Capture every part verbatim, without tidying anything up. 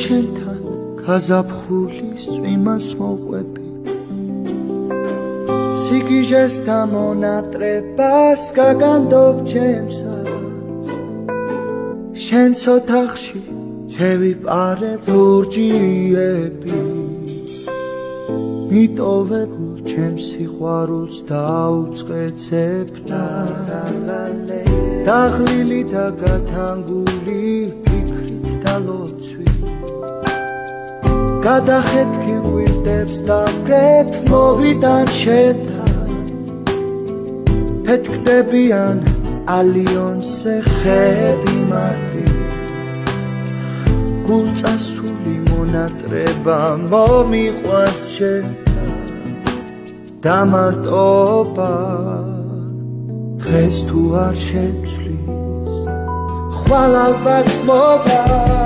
შენთან გაზაფხულის წვიმას მოყვები სიგიჟეს და მონატრებას გაგანდობ ჩემსას შენს ოთახში შევიპარე ლურჯიები მიტოვებულ ჩემს სიყვარულს დაუწყეცებ დაღლილი და გათანგული ფიქრით და ლოცვით გადახეთქი ღვიძლებს და ფრებ მოვიდან შენთან ფეთქდებიან ალიონზე ხები მარტივ გულწასული მონატრება მომიყვანს შენთან დამარტობა დღეს თუ არ შეცვლის ხვალ ალბათ მოვა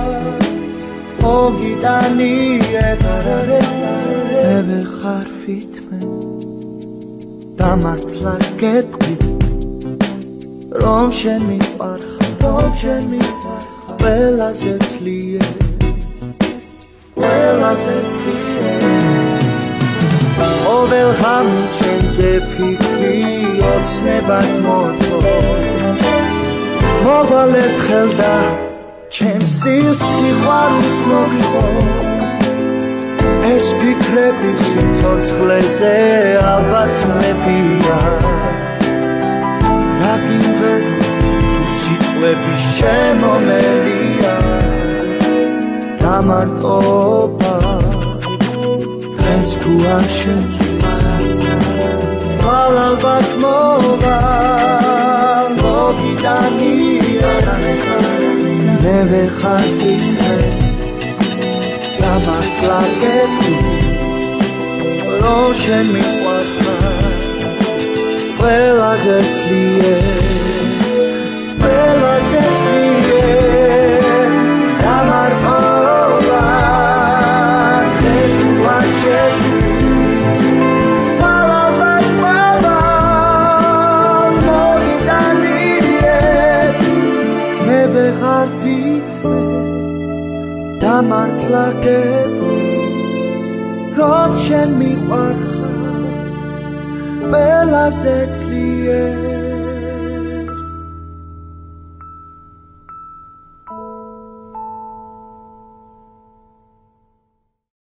მოგიტანიებ მე ვეხარ ვითმე დამართლა გეტყვი რომ შენ მიყვარხარ რომ შენ მიყვარხარ ყველაზე ძლიერ ყველაზე ძლიერ ყოველ ღამით შენზე ფიქრი ოცნებად მოთხოვს მოვალ ერთხელ და ჩემს წილს სიყვარულს მოგთხოვ ეს ფიქრები სიცოცხლეზე ალბათ მეტია რა გიმღერო თუ სიტყვების შემომელია დამარტობა დღეს თუ არ შეცვლის ხვალ ალბათ მოვალ მოგიტანიებ მე ვეხარ ვითმე დამართლა გეტყვი რომ შენ მიყვარხარ ყველაზე ძლიერ ყველაზე ძლიერ დამარტობა დღეს თუ არ შეცვლის ხვალ ალბათ მოვალ მოგიტანიებ მე ვეხარ ვითმე დამართლა გეტყვი რომ შენ მიყვარხარ ყველაზე ძლიერ